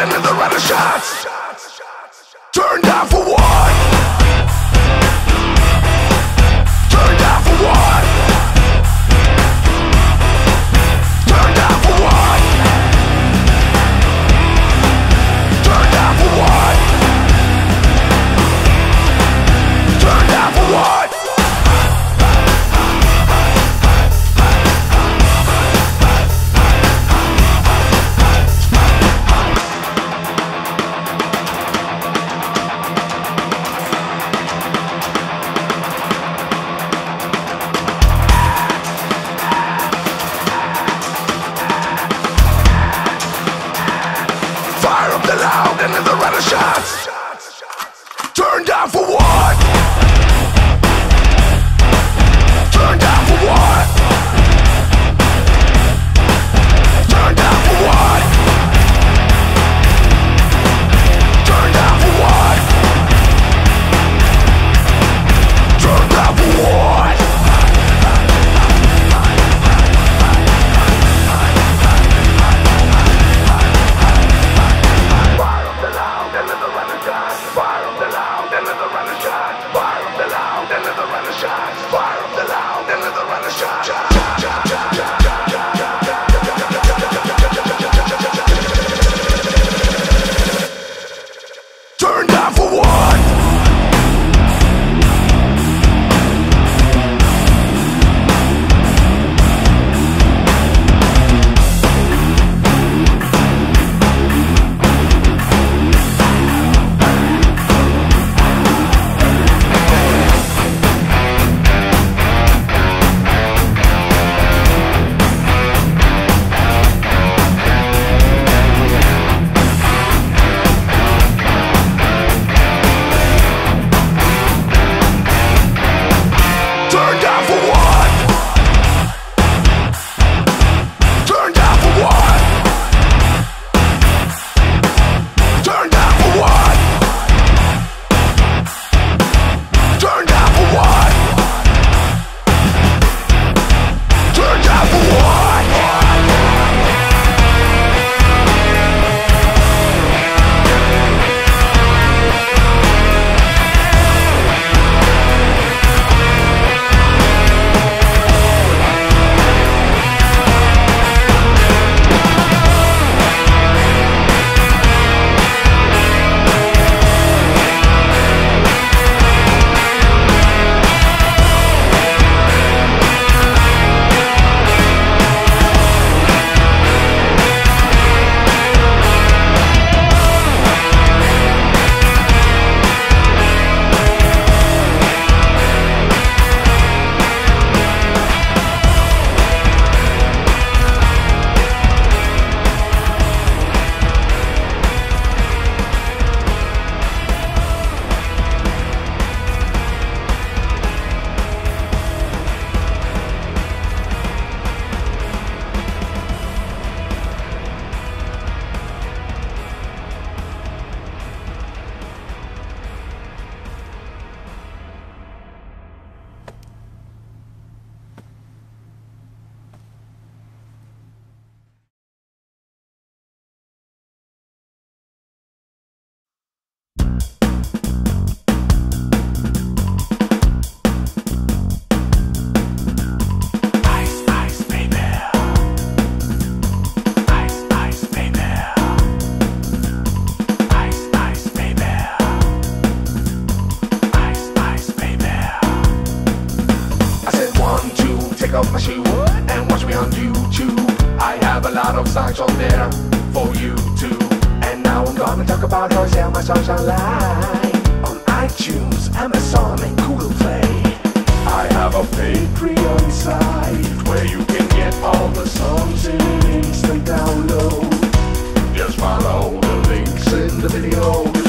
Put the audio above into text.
another round of shots. Turn down for what? Turn down for what? Turn down for what? Turn down for what? Turn down for what? Another round of shots. Turn down for what? Turn down for what? Turn down for what? Turn down for what? Turn down for what? Turn down for what? Off my shoe and watch me on YouTube. I have a lot of songs on there for you too. And now I'm gonna talk about how I sell my songs online on iTunes, Amazon and Google Play. I have a Patreon site where you can get all the songs in instant download. Just follow the links in the video.